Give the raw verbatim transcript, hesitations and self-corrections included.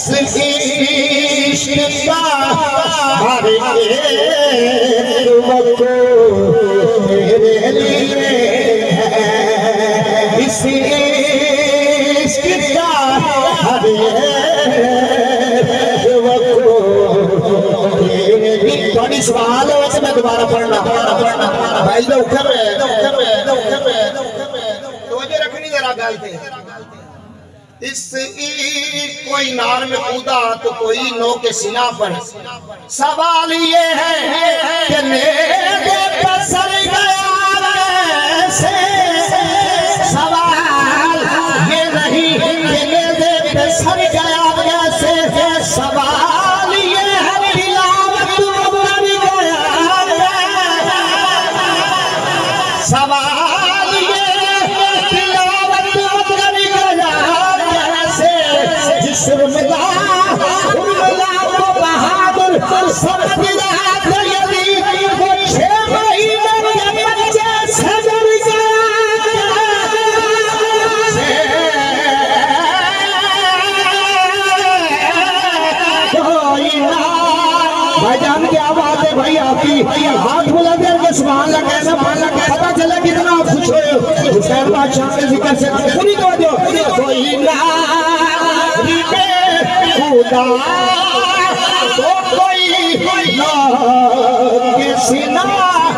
इस इश्क का हर एक वक़्त तेरे लिए है। इस इश्क का हर एक वक़्त तेरे लिए। थोड़ी सवाल है वैसे मैं दोबारा पढ़ना भाई तो उठर रहे तो उठर रहे तो उठर रहे तो उठर रहे तो जो रखनी जरा गल थे। इस कोई नार में कूदा तो कोई नो के सीना पर। सवाल ये है कि मेरे पसर गया से। सवाल ये नहीं कि मेरे पसर गया से। सवाल ये है तिलावत कर गया। सवाल ये तिलावत कर गया। जिस्म बहादुर सब वो छह महीने के बच्चे सजर भाईजान की आवाज है भाई आपकी। हाथ बुला करके सुभान अल्लाह कहना पता चला कितना खुश हो। हुसैन बादशाह के जिक्र से पूरी दो दो कोई ना खुदा तो कोई ना किसी ना